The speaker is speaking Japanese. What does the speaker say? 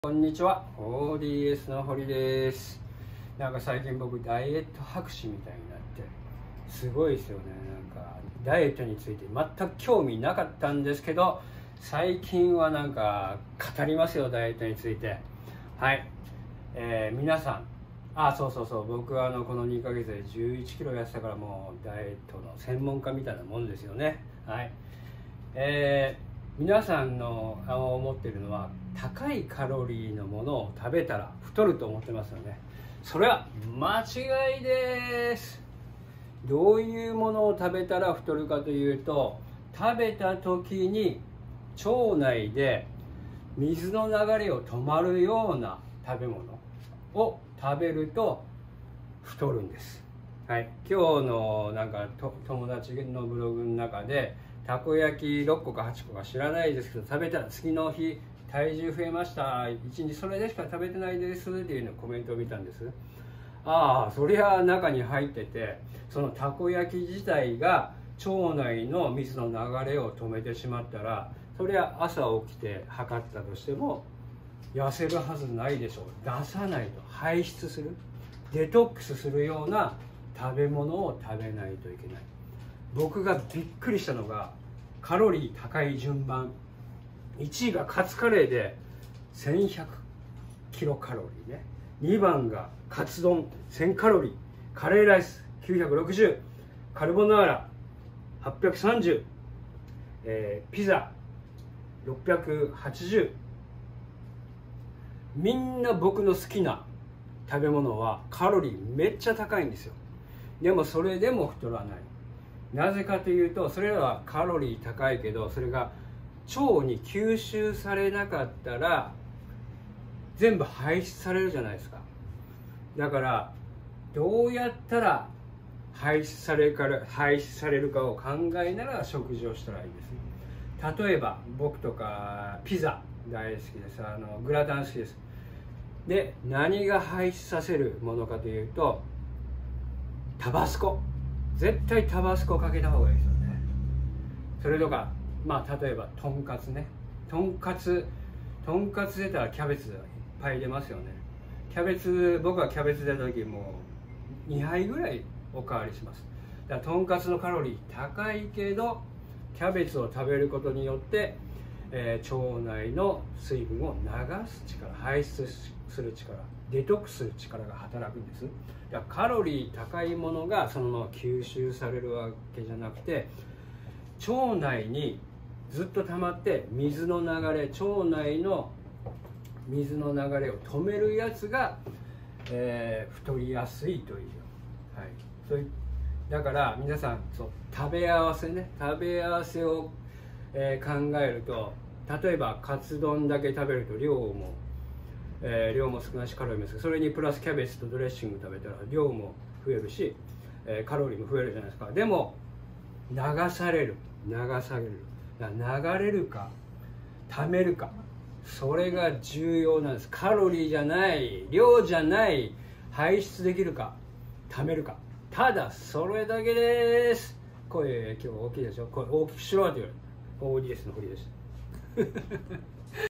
こんにちは、ODS の堀です。なんか最近僕ダイエット博士みたいになってすごいですよね。なんかダイエットについて全く興味なかったんですけど、最近はなんか語りますよ、ダイエットについて。はい、皆さん、そう僕はこの2ヶ月で11キロ痩せたから、もうダイエットの専門家みたいなもんですよね。はい、皆さんの思っているのは、高いカロリーのものを食べたら太ると思ってますよね。それは間違いです。どういうものを食べたら太るかというと、食べた時に腸内で水の流れを止まるような食べ物を食べると太るんです。はい、今日の友達のブログの中で、たこ焼き6個か8個か知らないですけど、食べたら次の日体重増えました、1日それでしか食べてないですっていうのコメントを見たんです。そりゃ中に入ってて、そのたこ焼き自体が腸内の水の流れを止めてしまったら、そりゃ朝起きて測ったとしても痩せるはずないでしょう。出さないと、排出する、デトックスするような食べ物を食べないといけない。僕がびっくりしたのが、カロリー高い順番、1位がカツカレーで1100キロカロリーね、2番がカツ丼1000カロリー、カレーライス960、カルボナーラ830、ピザ680。みんな僕の好きな食べ物はカロリーめっちゃ高いんですよ。でもそれでも太らない。なぜかというと、それらはカロリー高いけど、それが腸に吸収されなかったら全部排出されるじゃないですか。だからどうやったら排出されるかを考えながら食事をしたらいいですね。例えば僕とかピザ大好きです。グラタン好きです。で、何が排出させるものかというと、タバスコ。絶対タバスコかけた方がいいですよね。それとか、例えばとんかつね。とんかつ出たらキャベツいっぱい出ますよね。僕はキャベツ出た時もう2杯ぐらいおかわりします。だからとんかつのカロリー高いけど、キャベツを食べることによって、腸内の水分を流す力、排出する力、デトックスする力が働くんです。だからカロリー高いものがそのまま吸収されるわけじゃなくて、腸内にずっと溜まって腸内の水の流れを止めるやつが、太りやすいという、だから皆さん、食べ合わせを、考えると、例えばカツ丼だけ食べると量も少ないしカロリーも少ない。それにプラスキャベツとドレッシング食べたら量も増えるし、カロリーも増えるじゃないですか。でも流れるか溜めるか、それが重要なんです。カロリーじゃない、量じゃない、排出できるか溜めるか、ただそれだけです。声今日大きいでしょ。声大きくしろって言われる。ODS の堀です